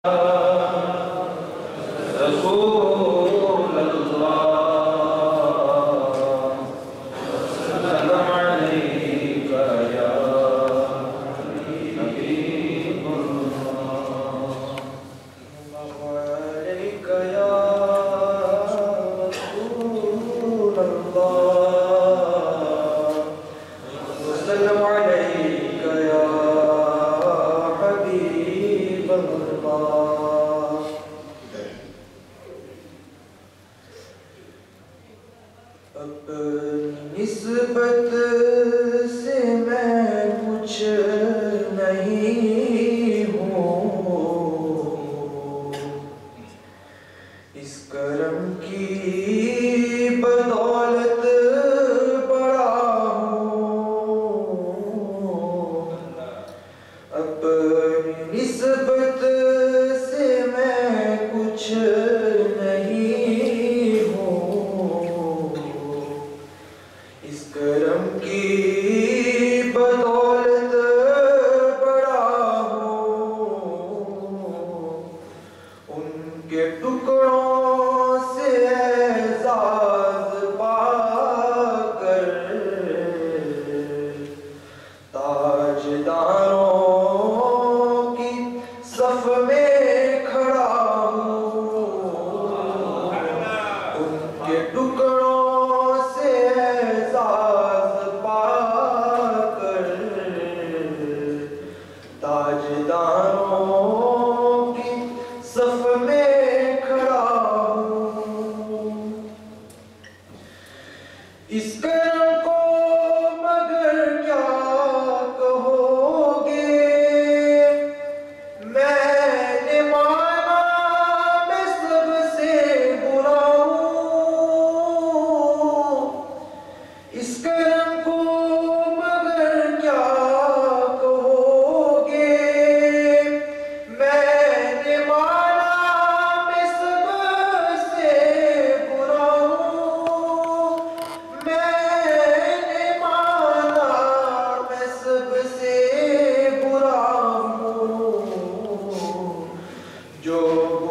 رسول اللہ سلام علیکہ یا حبیب اللہ علیکہ یا رسول اللہ سلام علیکہ یا حبیب اللہ اپنی نسبت سے میں کچھ نہیں ہوں، اس کرم کی بدولت بڑا ہوں۔ اپنی نسبت سے میں کچھ نہیں ہوں، اس کرم کی بدولت بڑا ہوں۔ ان کے ٹکڑوں سے اعزاز پا کر تاجداروں کی صف میں کھڑا ہوں۔ ان کے ٹکڑوں سے اعزاز پا کر تاجداروں کی صف میں کھڑا ہوں۔ اس کرم کو مگر کیا کہو گے، میں نے مانا میں سب سے برا ہوں۔ اس کرم کو مگر کیا کہو گے، میں نے مانا میں سب سے برا ہوں۔ میں نے مانا میں سب سے برا ہوں۔ جو